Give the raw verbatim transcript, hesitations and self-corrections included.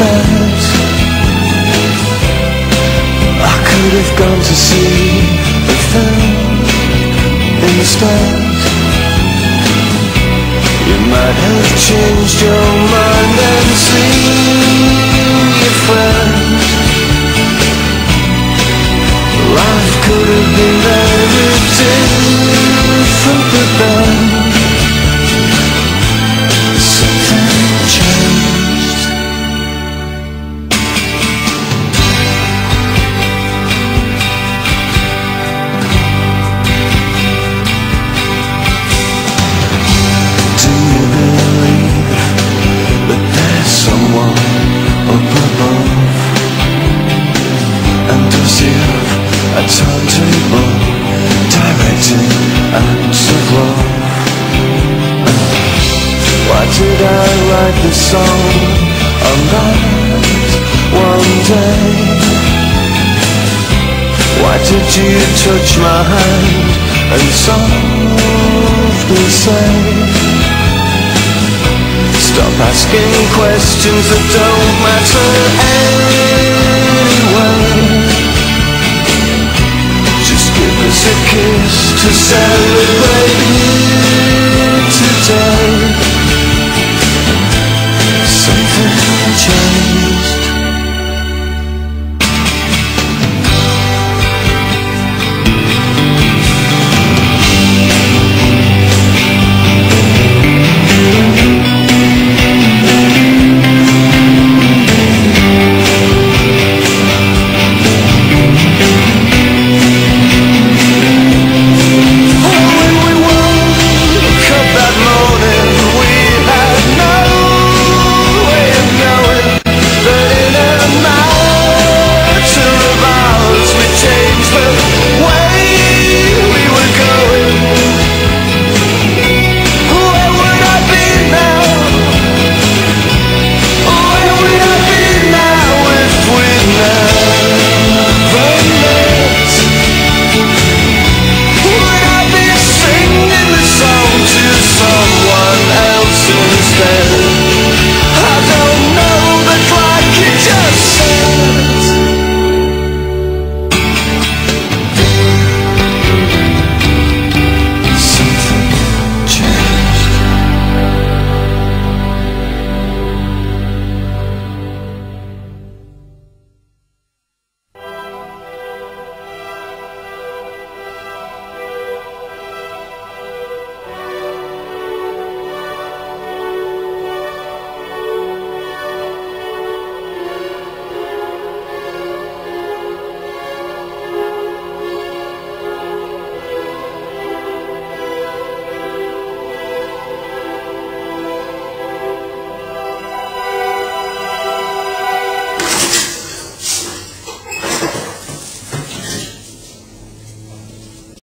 stars. I could have gone to see a film in the stars. You might have changed your mind and seen your friends. Life could have been very different, but then something changed. Do you believe that there's someone up above? And does he have a timetable directing acts of love? Why did I write this song on that one day? Why did you touch my hand and softly say, stop asking questions that don't matter anyway? Just give us a kiss to celebrate.